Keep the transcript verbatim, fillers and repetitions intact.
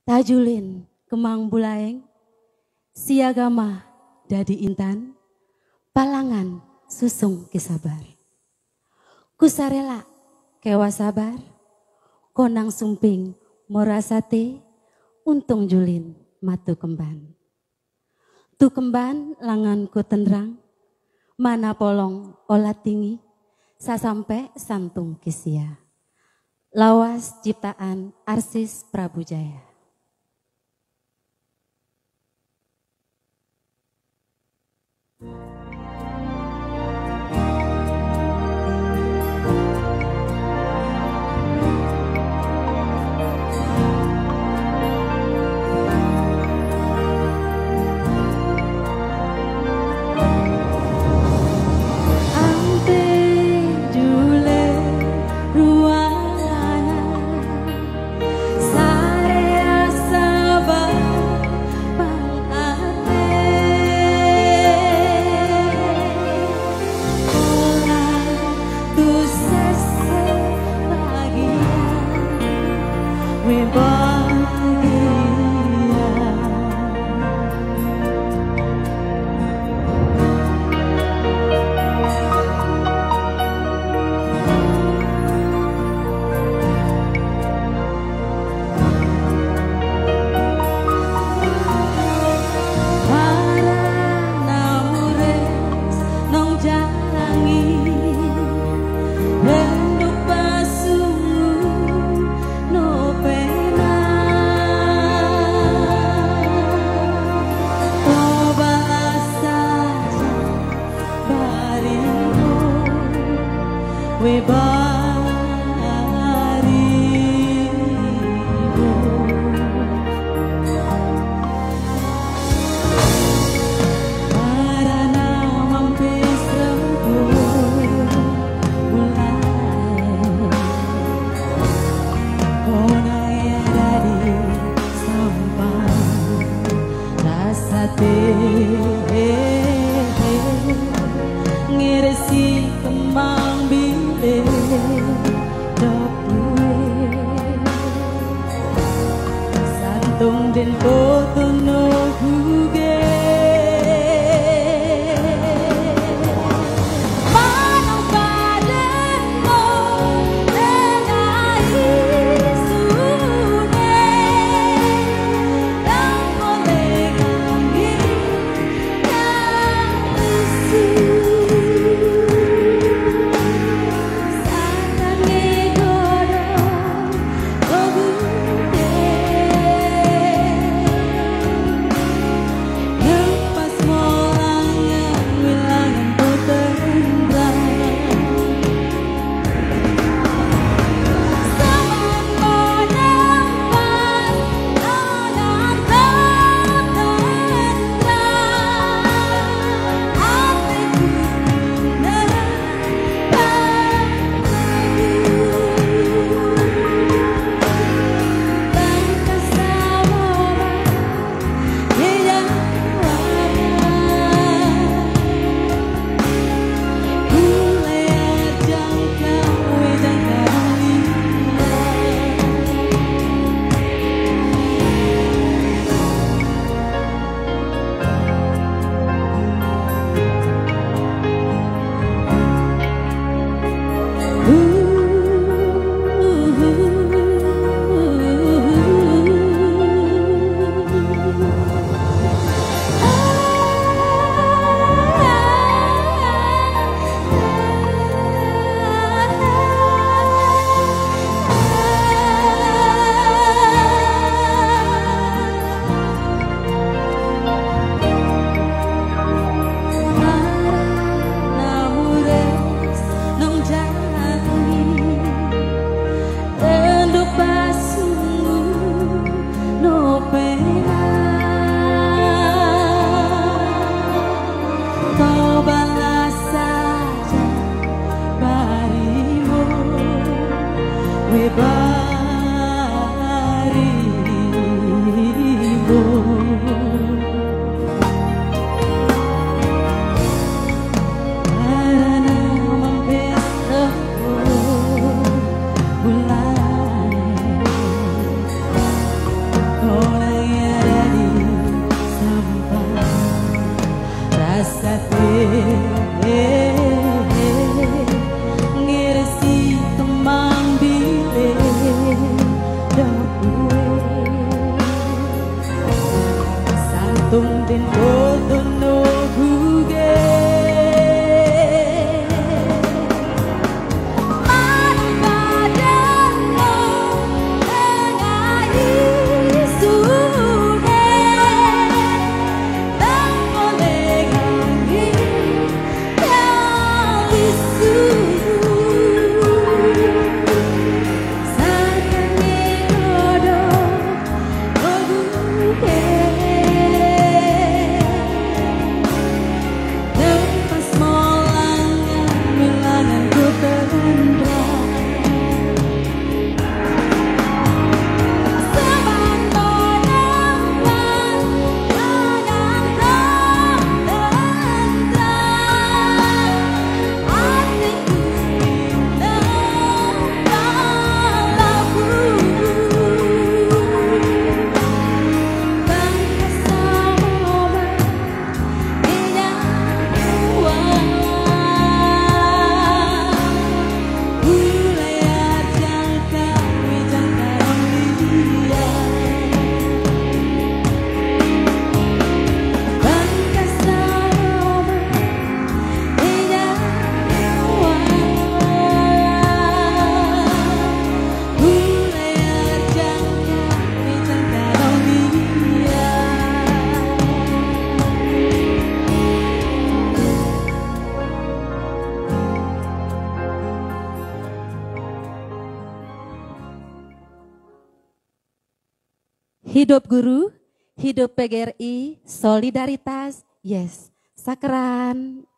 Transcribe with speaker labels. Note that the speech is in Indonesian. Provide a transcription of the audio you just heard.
Speaker 1: Tajulin kemang bulaeng, siagama dadi intan, palangan susung kisabar. Kusarela kewa sabar, konang sumping morasate, untung julin matu kemban. Tu kemban langanku tendrang, mana polong olah tinggi, sasampe santung kisia. Lawas ciptaan Arsis Prabu Jaya.
Speaker 2: Ngiresi kembang bilik santung den foto no huge manong pademo tenai sune nang boleh kami yang isi orang yang ada di sampah rasa teh ngirsi kemang bile dapue santung den foto no huge
Speaker 1: Hidup guru, hidup P G R I, solidaritas, yes, sakran.